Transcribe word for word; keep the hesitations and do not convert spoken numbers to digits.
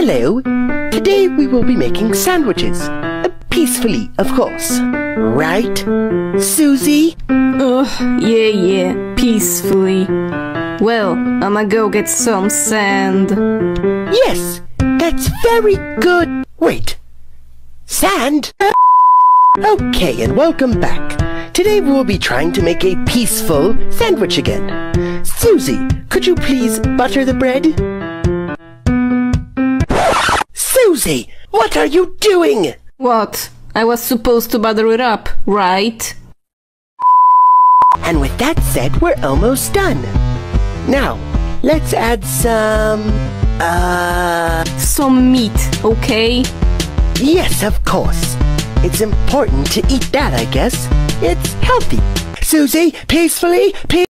Hello. Today we will be making sandwiches. Uh, peacefully, of course. Right, Susie? Ugh, yeah, yeah, peacefully. Well, I'ma go get some sand. Yes, that's very good. Wait, sand? Okay, and welcome back. Today we will be trying to make a peaceful sandwich again. Susie, could you please butter the bread? Susie, what are you doing? What? I was supposed to butter it up, right? And with that said, we're almost done. Now, let's add some... Uh... Some meat, okay? Yes, of course. It's important to eat that, I guess. It's healthy. Susie, peacefully, peacefully.